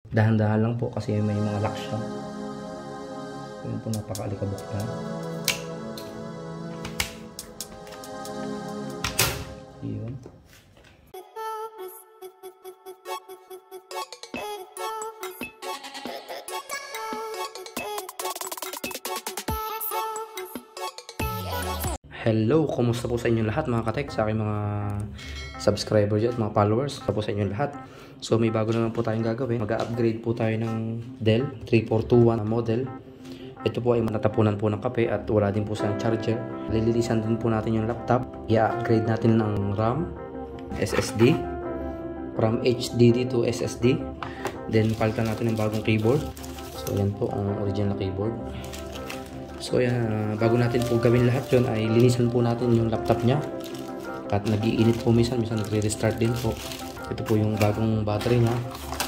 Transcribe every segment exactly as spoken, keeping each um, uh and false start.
Dahan-dahan lang po kasi may mga lock siya. Yun po, napaka-alikabok na. Yun. Hello, kumusta po sa inyo lahat mga katek, sa aking mga subscribers at mga followers, kumusta po sa inyo lahat. So may bago naman po tayong gagawin. Mag-upgrade po tayo ng Dell three four two one model. Ito po ay natapunan po ng kape at wala din po sa charger. Lililisan din po natin yung laptop. I-upgrade natin ng RAM, S S D, from H D D to S S D. Then palitan natin ng bagong keyboard. So yan po ang original keyboard. So yan, uh, bago natin po gawin lahat yun ay linisan po natin yung laptop nya. At nag-iinit po minsan, minsan nagre-restart din po. Ito po yung bagong battery nya.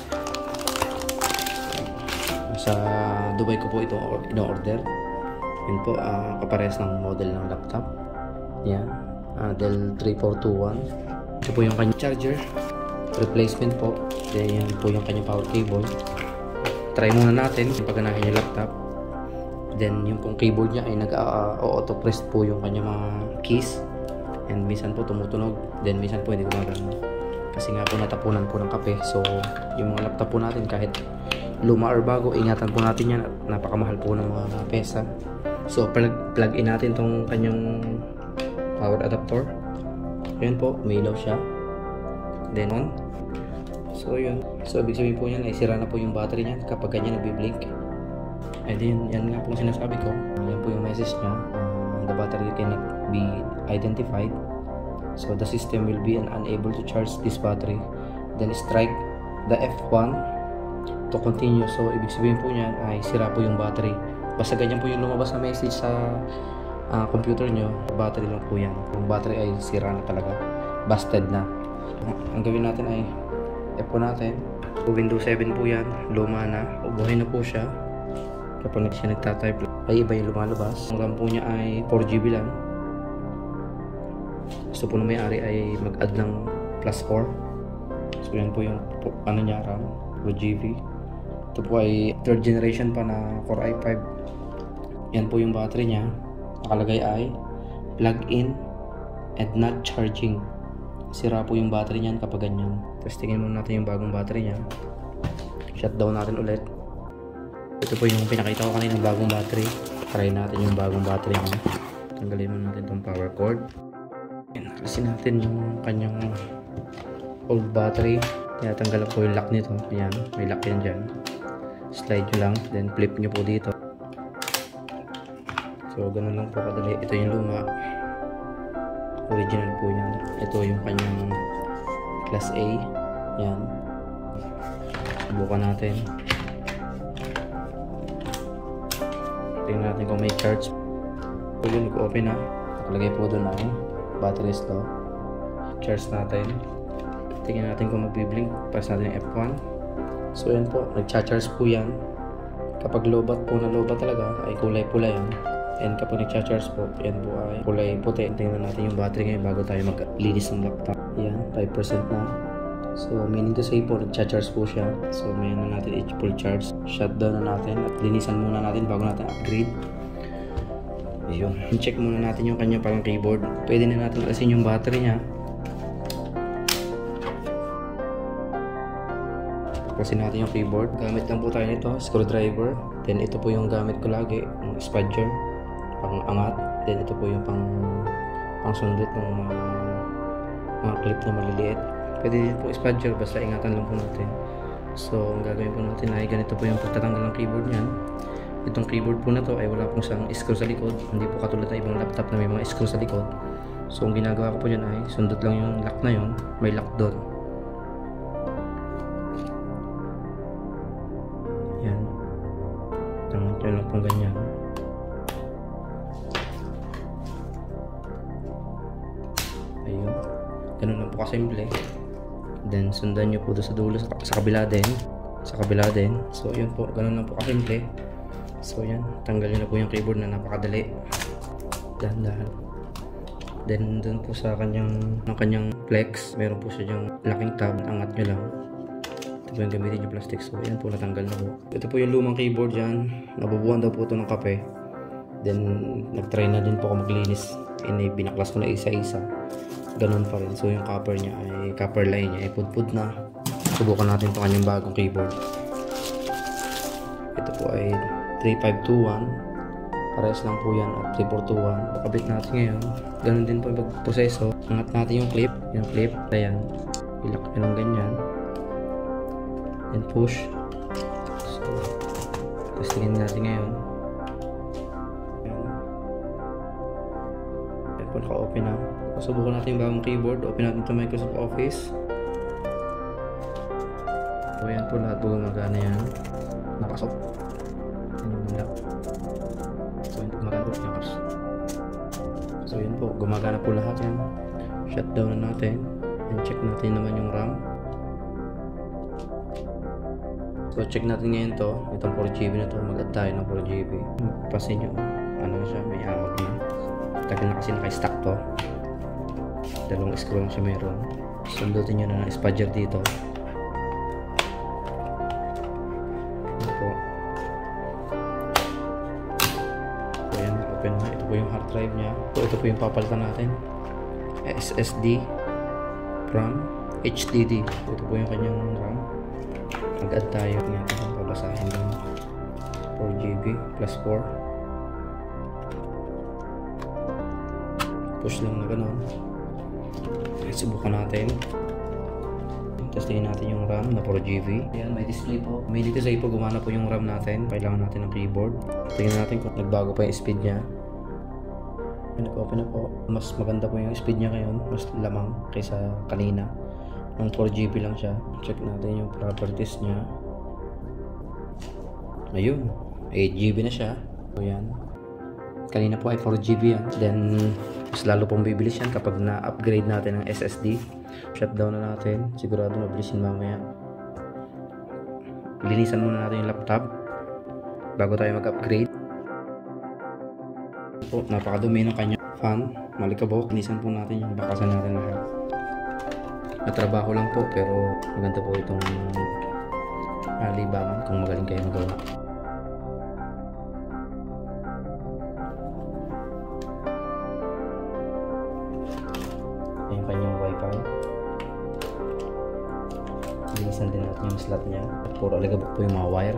Sa Dubai ko po ito in-order. Yun po, uh, kapares ng model ng laptop. Yan, uh, Dell three four two one. Ito po yung kanyang charger, replacement po. Then yan po yung kanyang power cable. Try muna natin yung pagganahin yung laptop. Then yung pong keyboard niya ay nag-auto press po yung kanya mga keys. And minsan po tumutunog. Then minsan po hindi gumagana. Kasi nga po natapunan po ng kape. So yung mga laptop po natin kahit luma or bago, ingatan po natin yan. At napakamahal po ng mga pesa. So plug, plug in natin tong kanyang power adapter. Ayan po, may ilaw siya. Then on. So yun. So ibig sabihin po yan ay sira na po yung battery niya kapag ganyan nagbi-blink. And then, yan nga po sinasabi ko. Yan po yung message niya. Uh, the battery cannot be identified. So, the system will be unable to charge this battery. Then, strike the F one to continue. So, ibig sabihin po niyan ay sira po yung battery. Basta ganyan po yung lumabas na message sa uh, computer nyo. Battery lang po yan. Yung battery ay sira na talaga. Busted na. Ang gawin natin ay F one natin. Windows seven po yan. Luma na. Ubuhin na po siya. Kapag siya nagtatype ay iba yung lumalabas. Ang RAM po niya ay four G B lang. Gusto po na may-ari ay mag-add ng plus four. So yan po yung ano niya, RAM, four G B. Ito po ay third generation pa na Core i five. Yan po yung battery niya. Nakalagay ay plug in and not charging. Sira po yung battery niyan kapag ganyan. Testingin muna natin yung bagong battery niya. Shutdown natin ulit. Ito po yung pinakita ko kanina ng bagong battery. Try natin yung bagong battery niya. Tanggalin mo natin itong power cord. Alisin natin yung kanyang old battery. Tinatanggal po yung lock nito. Ayan, may lock yan dyan. Slide nyo lang, then flip nyo po dito. So, ganun lang po kadali. Ito yung luma. Original po yan. Ito yung kanyang class A. Ayan. Subukan natin. Tingnan natin kung may charge. So yun, nag-open na. Nakalagay po doon ay battery slow. Charge natin. Tingnan natin kung magbiblink. Press natin yung F one. So yan po, nag-charge po yan. Kapag lobat po na lobat talaga ay kulay pula yan. And kapag nag-charge po, yan po ay kulay puti. Tingnan natin yung battery ngayon bago tayo mag-linis ng laptop. Yan, five percent na. So meaning to say po, nag-charge po siya. So may na natin each full charge. Shutdown na natin at linisan muna natin bago natin upgrade. Ayun. Check muna natin yung kanya parang keyboard. Pwede na natin alisin yung battery niya. Kasi natin yung keyboard. Gamit lang po tayo nito, screwdriver. Then ito po yung gamit ko lagi, yung spudger, pang angat. Then ito po yung pang pang sundot ng mga, mga clip na maliliit. Pwede din po spudger, basta ingatan lang po natin. So, ang gagawin po natin ay ganito po yung pagtatanggal ng keyboard niyan. Itong keyboard po na to ay wala pong isang screw sa likod. Hindi po katulad ng ibang laptop na may mga screw sa likod. So, ang ginagawa ko po dyan ay sundot lang yung lock na yon. May lock doon. Yan. Tangan nyo lang pong ganyan. Ayun. Ganun lang po kasimple. Then sundan nyo po doon sa dulo, sa, sa kabila din. Sa kabila din. So yun po, ganun lang po kasimple. So yan, tanggalin na po yung keyboard na napakadali. Dahan-dahan. Then dun po sa kanyang, ng kanyang flex, meron po siya dyang locking tab. Angat nyo lang. ito po yung gamitin yung plastic. So yan po, natanggal na po. Ito po yung lumang keyboard dyan. Nabubuhan daw po ito ng kape. Then nagtry na din po ako maglinis. And binaklas ko na isa-isa. Ganun pa rin. So yung copper niya ay copper line niya ay pudpud na. Subukan natin ito kanyang bagong keyboard. Ito po ay three five two one. Parehas lang po yan at three four two one. Pakabit natin ngayon. Ganun din po yung pagproseso. Angat natin yung clip. Yung clip. Ayan. Ilak nyo ng ganyan. And push. So, testingin natin ngayon. Ayan. Ayan po, naka-open na. Subukan natin yung bagong keyboard. Open natin ito Microsoft Office. So, ayan po, lahat po gumagana yan. Nakasok. Ayan. So, yun po, gumagana po. So, yun po, gumagana po lahat yan. Shutdown na natin. And check natin naman yung RAM. So check natin ngayon to. Itong four G B na to. Mag-add tayo ng four G B. Pasin nyo. Ano siya? May amag na. Tagal na kasi naka-stack to. Dalawang screw lang siya meron. Sundutin nyo na ng spadger dito. Ito po. So yan. Open na. Ito po yung hard drive nya. So ito po yung papalitan natin. S S D. RAM, H D D. Ito po yung kanyang RAM. Mag-add tayo. Ngayon kung babasahin ng four G B plus four. Push lang na gano'n. Subukan natin. Testingin natin yung RAM na four G B. Ayan, may display po. Immediately sa ipo gumana po yung RAM natin. Kailangan natin ng keyboard. Tingnan natin kung nagbago pa yung speed niya. Nag-open na po. Mas maganda po yung speed niya ngayon. Mas lamang kaysa kanina. Nung four G B lang siya. Check natin yung properties niya. Ayun. eight G B na siya. So yan. Kanina po ay four G B yan. Then, mas lalo pong bibilis yan kapag na-upgrade natin ng S S D. Shutdown na natin. Sigurado mabilis yun mamaya. Linisan muna natin yung laptop bago tayo mag-upgrade. Po, napakadumi ng kanya fan, malikabok. Linisan po natin yung bakasan natin lahat. Natrabaho lang po pero maganda po itong uh, libangan kung magaling kayo magawa. Ayan yung kanyang wifi. Linisan din natin yung slot nya. Puro aligabok po yung mga wire.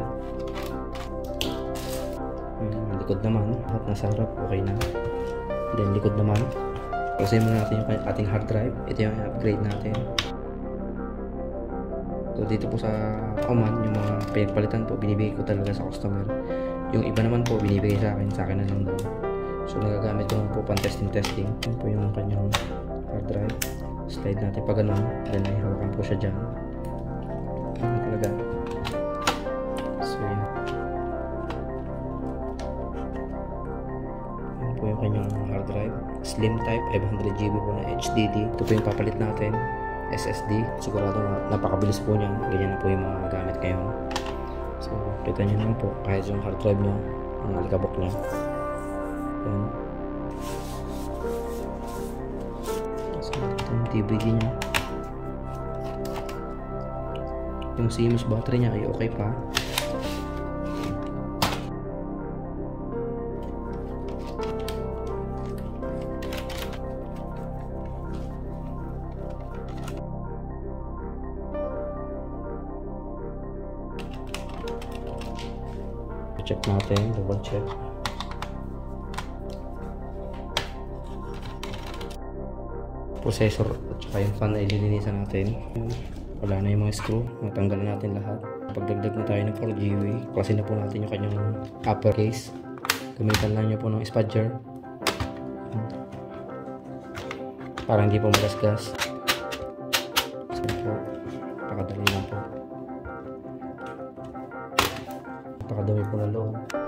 Hmm, likod naman, lahat nasa harap, okay na. Then likod naman, kasi muna natin yung ating hard drive. Ito yung upgrade natin. So dito po sa command, yung mga pinagpalitan po, binibigay ko talaga sa customer. Yung iba naman po, binibigay sa akin, sa akin na lang daw. So nagagamit ko po pang testing testing. Yun po yung kanyang hard drive. Slide natin pa ganun, then ay hawakan po siya dyan. Ano talaga. So yun. Yung kanyang hard drive, slim type, five hundred G B po na H D D. Ito po yung papalit natin, S S D. Sigurado na napakabilis po niyan. Ganyan na po yung mga gamit ngayon. So kita nyo naman po, kahit yung hard drive niya, ang alikabok niya. Yan. So ito yung D V D niya. Yung C M O S battery niya ay okay pa. Check natin, double check. Processor at saka yung fan ay lilinisan natin. Wala na yung mga screw, natanggal na natin lahat. Pagdagdag na tayo ng four G B, klasin na po natin yung kanyang upper case. Gamitan lang nyo po ng spadger para hindi po magasgas. So po, pakadali lang po. Napakadami po na loob.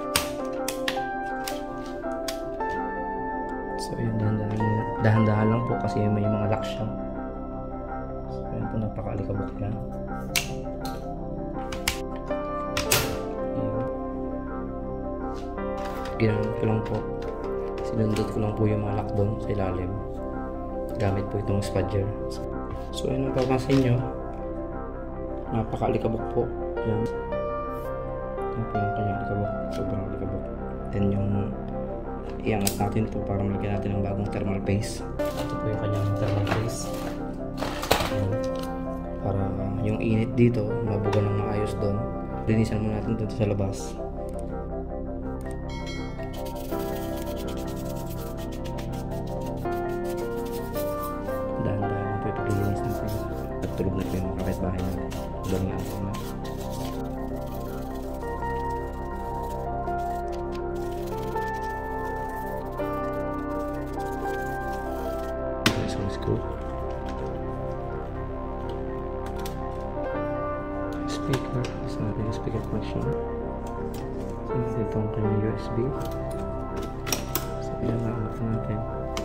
So yun, dahan-dahan, dahan-dahan lang po kasi may mga lock siya. So yun po, napakaalikabok yan. Ginamit ko lang po, sinundot ko lang po yung mga lock doon sa ilalim gamit po itong spadger. So yun ang papansin nyo, napaka-alikabok po. Yan. Yan po yung kanyang alikabok. Sobrang alikabok. Then yung iangat natin ito para malagyan natin ng bagong thermal paste. Ito po yung kanyang thermal paste. Yan. Para yung init dito, mabuga ng maayos doon. Linisan muna natin dito sa labas. Dahan-dahan po ipag-linis natin. At tulog na po yung mga kapitbahay natin. Doon nga po na. Isang screw. Speaker. Isa natin yung speaker connection. So, ito ang kanyang U S B. So, pinangamat natin.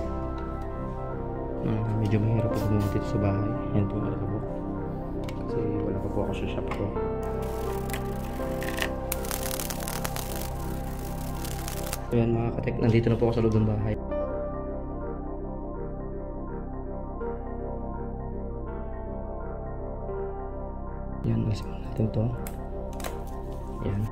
Uh, medyo mahirap pag gumawa dito sa bahay. Yan po ang alikabok. Kasi wala pa po ako sa shop ko. So yan mga katek, nandito na po ako sa loob ng bahay. Yan, alisin natin to. Yan.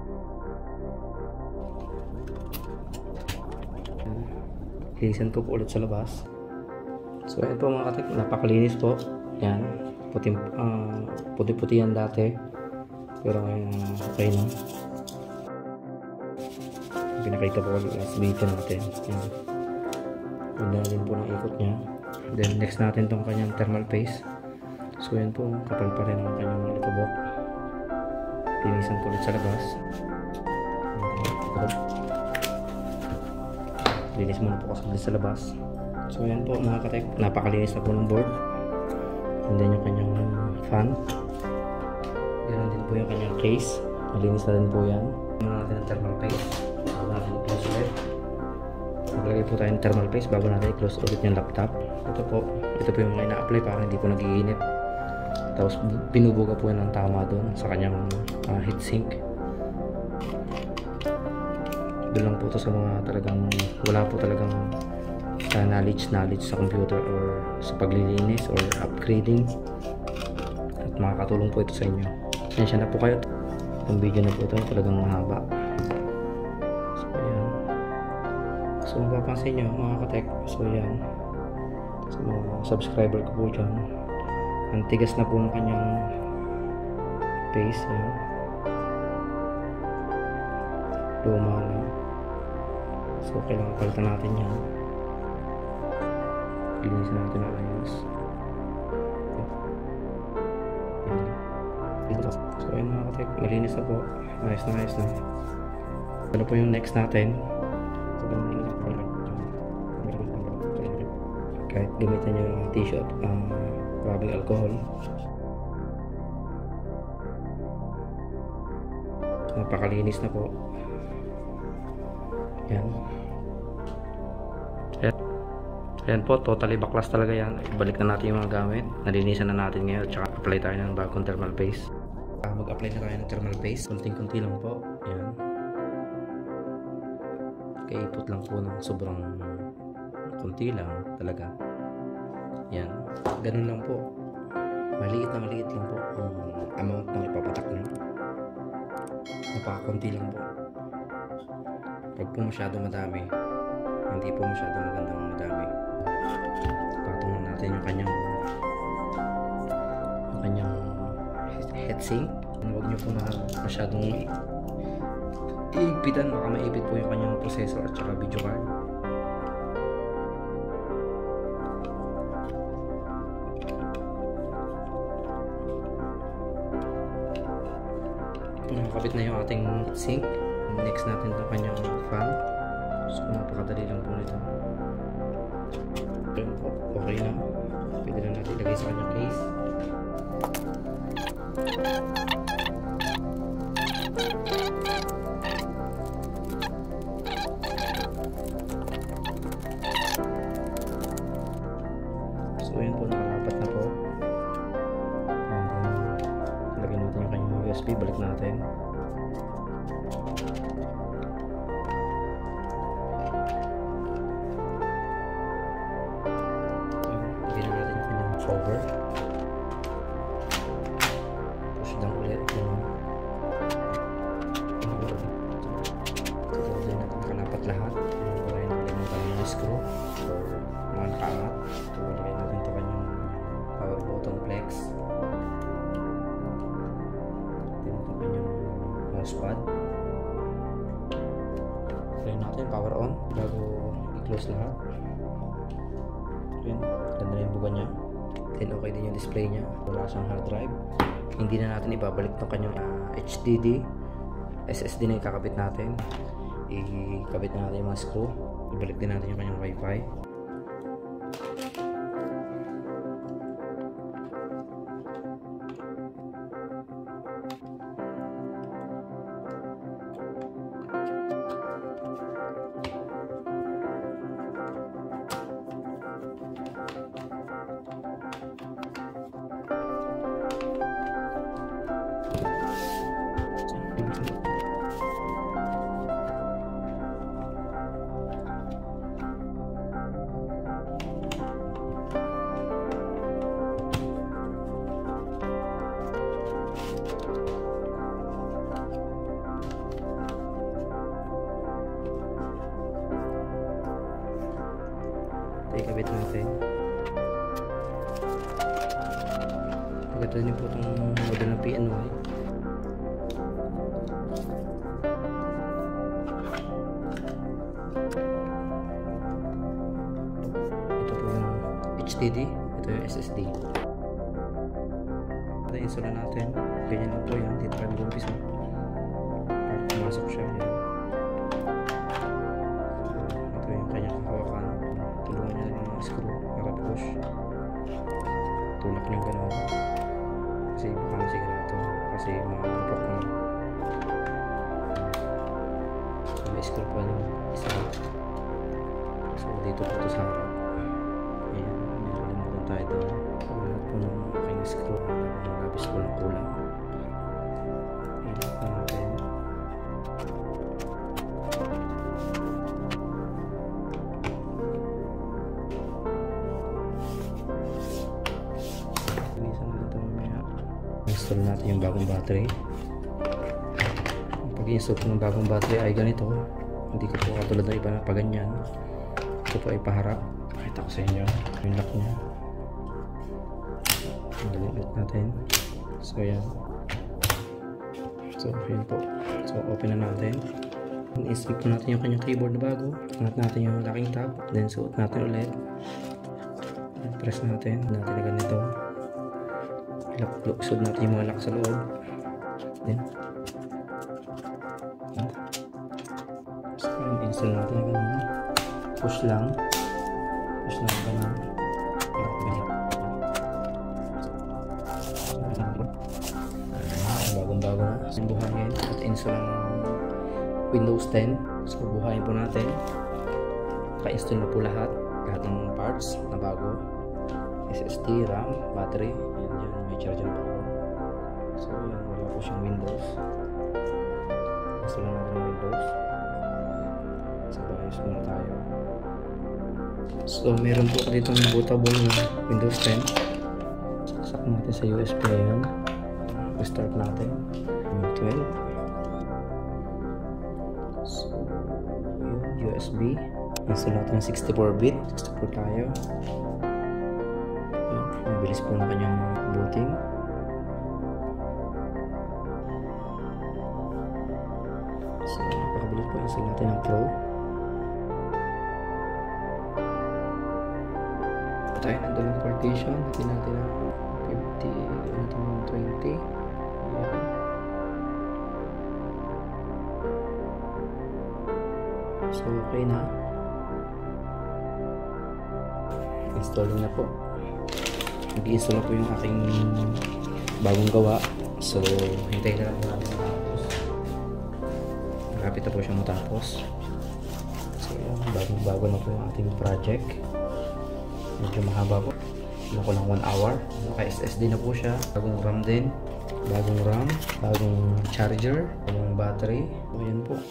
Linisan ko po ulit sa labas. So ayan po mga katek, napakalinis po. Yan, puti, uh, puti-puti yan dati. Pero ngayon uh, okay na. Pinakita po ulit sa video natin. Yan. Ganda din po ng ikot niya. Then next natin tong kanyang thermal paste. So yan po, kapal pa rin ang kanyang alikabok. Linisan ko ulit sa labas. Linis muna po kasi sa labas. So yan po mga katek, napakalinis na po ng board. And then yung kanyang fan. Ganun din po yung kanyang case. Malinis na din po yan. Muna natin ang thermal paste. Bago natin i-close ulit. Maglagay po tayo ng thermal paste bago natin i-close ulit yung laptop. Ito po, ito po yung mga ina-apply para hindi po nag-iinit. Tapos binubuga po yan ng tama doon sa kanyang uh, heatsink. Doon lang po ito sa mga talagang wala po talagang uh, knowledge knowledge sa computer or sa paglilinis or upgrading, at makakatulong po ito sa inyo. Sensya na po kayo, itong video na po ito talagang mahaba. So ayan, so mapapansin nyo mga katek, so yan sa mga subscriber ko po dyan, ang tigas na po ng kanyang paste. Yan, luma na. So kailangan palitan natin yan. Linisin natin ang ayos. So ayun mga katek, malinis na po. Ayos na ayos na. Ano po yung next natin? Kahit gamitan nyo ng tissue at uh, rubbing alcohol, napakalinis na po. Yan. Ayan. Ayan po, totally baklas talaga yan. Balik na natin yung mga gamit. Nalinisan na natin ngayon. Tsaka apply tayo ng bagong thermal paste. Uh, Mag-apply na tayo ng thermal paste. Kunting-kunti lang po. Ayan. Kaipot lang po ng sobrang kunti lang talaga. Yan. Ganun lang po. Maliit na maliit lang po ang amount na ipapatak nyo. Napakakunti lang po. Pag po masyado madami, hindi po masyado magandang madami. Patong na natin yung kanyang yung kanyang heatsink. Huwag nyo po na masyadong iigpitan, baka maipit po yung kanyang processor at saka video card. Nakakabit na yung ating heatsink. Next natin itong kanyang fan. So napakadali lang po nito. Ayun po, okay na. Pwede na natin ilagay sa kanyang case. So ayun po, nakarapat na po. And then lagyan natin yung kanyang U S B, balik natin. Lagyan natin yung kanyang cover. Push down mouse pad. Try natin, power on bago i-close lahat. Yun, ganda na yung buga niya. Then okay din yung display niya. Wala siyang hard drive. Hindi na natin ibabalik ng kanyang uh, H D D. S S D na ikakabit natin. Ikabit na natin yung mga screw. Ibalik din natin yung kanyang wifi. Ikabit natin. Maganda din po itong model ng P N Y. Ito po yung H D D, ito yung S S D. Ito install na natin. Ganyan lang po yan. Dito tayo mag-umpisa para pumasok siya. Yan. Ito yung kanyang hawakan. Tulungan niya ng mga screw para push. Tulak niyo gano'n. Kasi baka masigurado. Kasi makakapok mo. So, may screw pa lang. Isa. So dito po ito sa harap. Ayan. Nakalimutan tayo doon. So lahat po ng aking screw. Labis po ng kulang. Ilak na natin. Install natin yung bagong battery. Pag i-install ko ng bagong battery ay ganito. Hindi ko po katulad ng iba na pa ganyan. Ito po ay paharap. Pakita ko sa inyo yung lock nya. Galit natin. So yan. So yun po. So open na natin. In-install po natin yung kanyang keyboard na bago. Angat natin yung locking tab. Then suot natin ulit. Press natin. Natin na ganito. Lock-lock natin yung mga lock sa loob. Then so, install natin na ganun. Push lang. Push lang ganun. Bagong bago na. So, buhayin at install ang Windows ten. So buhayin po natin. Naka-install na po lahat. Lahat ng parts na bago. S S D, RAM, battery. Yan, yan. May charger pa ako. So yan, wala po siyang Windows. Install na natin ang Windows. So ayos muna tayo. So meron po ako dito ng bootable na Windows ten. Saksak natin sa U S B yan. Restart natin. twelve. So yun, U S B. Install natin ng sixty-four bit. sixty-four tayo. Mabilis po na kanyang booting. So, napakabilis po. Install natin ang Pro. Tayo nandun ang partition. Natin natin ang fifty, natin ang twenty. Ayan. So, okay na. Installing na po. Nag-i-install na po yung aking bagong gawa. So, hintayin na lang po natin matapos. Malapit na po siyang matapos. So, bagong bago na po yung ating project. Medyo mahaba po. Ano ko lang one hour. Naka-S S D na po siya. Bagong RAM din. Bagong RAM. Bagong charger. Bagong battery. So, yan po.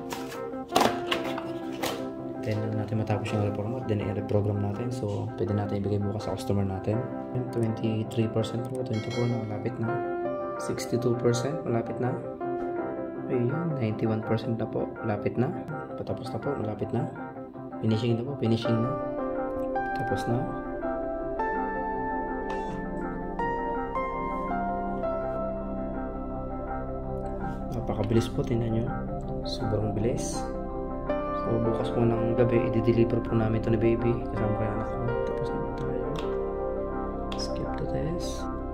Then lang natin matapos yung reformat, then i-reprogram natin. So, pwede natin ibigay bukas sa customer natin. twenty-three percent po, twenty-four na, malapit na. sixty-two percent, malapit na. Ayun, ninety-one percent na po, malapit na. Patapos na po, malapit na. Finishing na po, finishing na. Tapos na. Napakabilis po, tingnan nyo. Sobrang bilis. So bukas po ng gabi, i-deliver po namin ito ni baby. Kasama ko yung anak ko. Tapos naman tayo. Skip to test.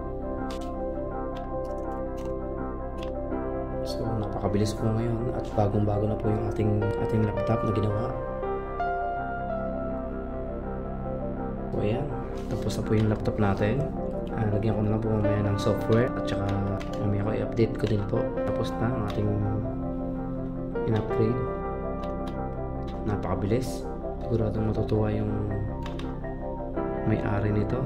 So napakabilis po ngayon at bagong bago na po yung ating, ating laptop na ginawa. So ayan, tapos na po yung laptop natin. Uh, lagyan ko na lang po mamaya ng software at saka mamaya ko i-update ko din po. Tapos na ang ating in-upgrade. Napakabilis. Siguradong matutuwa yung may-ari nito.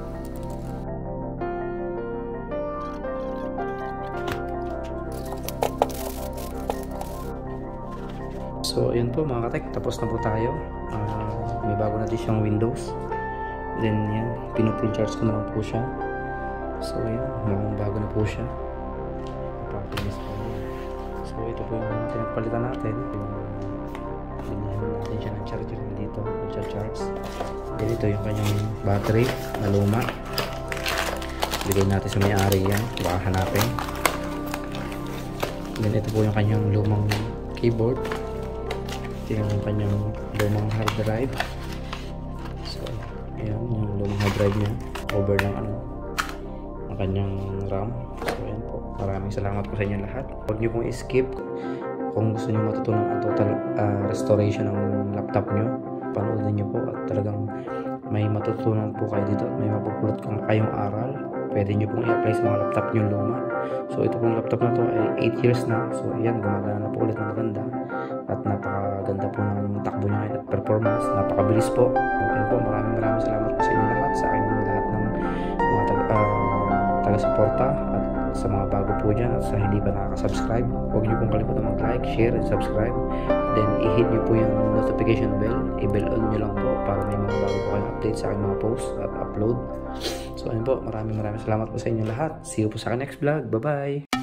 So ayun po mga katek, tapos na po tayo. Uh, may bago na din siyang Windows. Then yan, pinupincharge ko na lang po siya. So yan, mukhang bago na po siya. Napakabilis po. So ito po yung pinagpalitan natin. Binigyan natin siya ng charger dito, nagcha-charge. Then ito yung kanyang battery na luma. Bigay natin sa may-ari yan, baka hanapin. Then ito po yung kanyang lumang keyboard. Ito yung kanyang lumang hard drive. So ayan, yung lumang hard drive niya, over ng ano, ang kanyang RAM. So ayan po, maraming salamat po sa inyo lahat. Huwag nyo pong i-skip. Kung gusto nyo matutunan ang total uh, restoration ng laptop nyo, panoodin nyo po at talagang may matutunan po kayo dito at may mapupulot kang kayong aral. Pwede nyo pong i-apply sa mga laptop nyo luma. So ito pong laptop na to ay eight years na. So ayan, gumagana na po ulit ng maganda at napakaganda po ng takbo niya at performance. Napakabilis po. Okay po, maraming maraming salamat po sa inyo lahat, sa akin lahat ng mga taga, uh, taga-suporta at sa mga bago po dyan at sa hindi pa nakaka-subscribe. Huwag niyo pong kalimutan mag-like, share, and subscribe. Then i-hit niyo po yung notification bell. I-bell on niyo lang po para may mga bago po kayong update sa aking mga posts at upload. So ayun po, maraming maraming salamat po sa inyo lahat. See you po sa aking next vlog. Bye-bye!